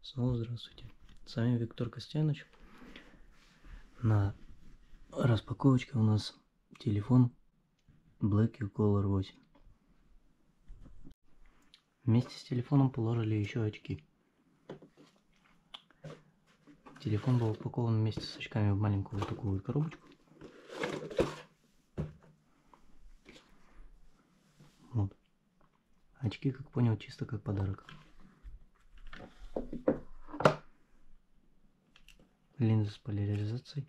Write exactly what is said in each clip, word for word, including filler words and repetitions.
Снова здравствуйте. С вами Виктор Костяныч. На распаковочке у нас телефон Blackview Color восемь. Вместе с телефоном положили еще очки. Телефон был упакован вместе с очками в маленькую вот такую вот коробочку. Вот. Очки, как понял, чисто как подарок. Линзы с поляризацией.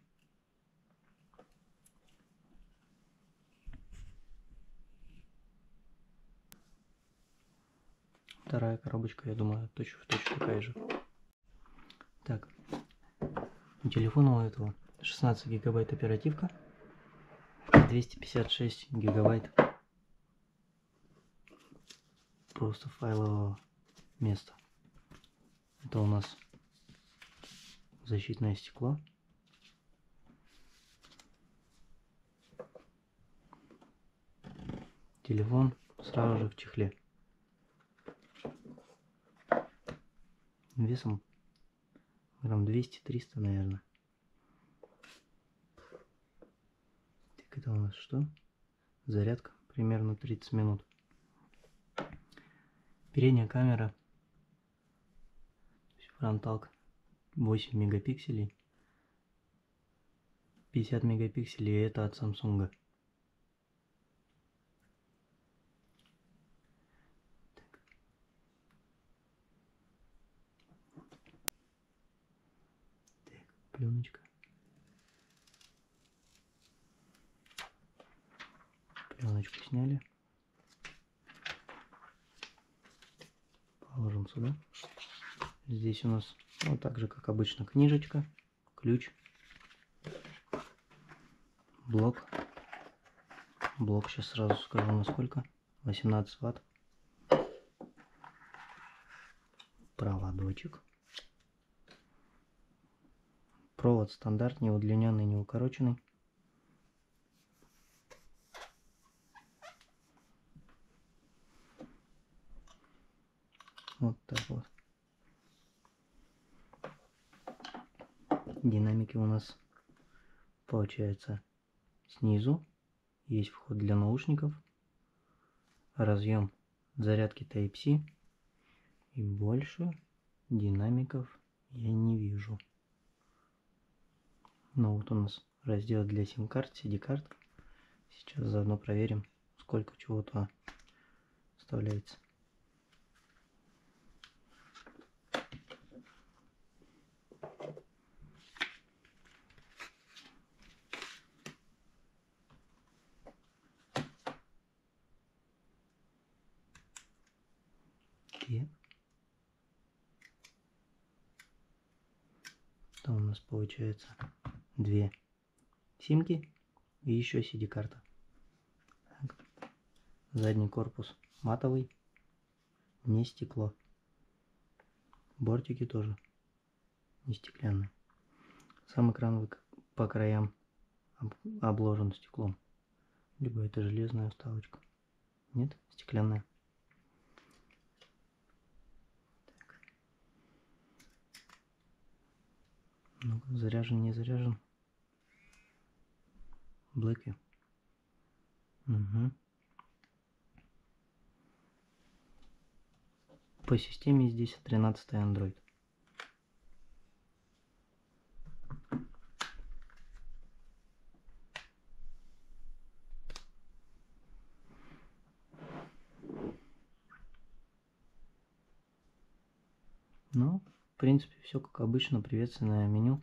Вторая коробочка, я думаю, точно в точно такая же. Так, у телефона у этого шестнадцать гигабайт оперативка, двести пятьдесят шесть гигабайт просто файлового места. Это у нас защитное стекло. Телефон сразу же в чехле. Весом грамм двести-триста, наверное. Так, это у нас что? Зарядка примерно тридцать минут. Передняя камера, фронталка, восемь мегапикселей. пятьдесят мегапикселей, это от Samsung. Так. Так, пленочка. Пленочку сняли. Положим сюда. Здесь у нас, ну, так же как обычно, книжечка, ключ, блок. Блок сейчас сразу скажу насколько. восемнадцать ватт. Проводочек. Провод стандарт, не удлиненный, не укороченный. Вот так вот. Динамики у нас получается снизу. Есть вход для наушников. Разъем зарядки Type-C. И больше динамиков я не вижу. Ну вот у нас раздел для сим-карт, си ди-карт. Сейчас заодно проверим, сколько чего-то вставляется. Так. Там у нас получается две симки и еще си ди-карта. Задний корпус матовый, не стекло. Бортики тоже не стеклянные. Сам экран по краям обложен стеклом. Либо это железная вставочка. Нет, стеклянная. Так. Ну, заряжен, не заряжен. Blackview. Угу. По системе здесь тринадцатый Android. Ну, в принципе, все как обычно. Приветственное меню.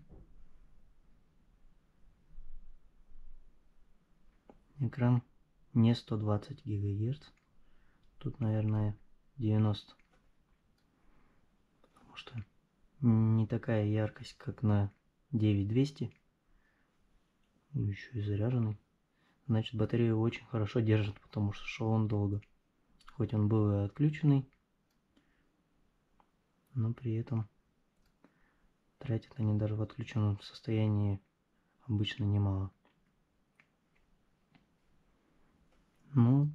Экран не сто двадцать гигагерц. Тут, наверное, девяносто. Потому что не такая яркость, как на девять двести. Еще и заряженный. Значит, батарею очень хорошо держит, потому что шел он долго. Хоть он был и отключенный, но при этом тратят они даже в отключенном состоянии обычно немало. Ну,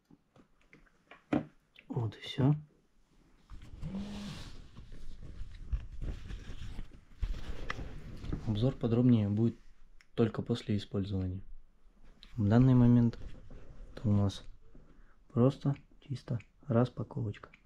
вот и все. Обзор подробнее будет только после использования. В данный момент это у нас просто чисто распаковочка.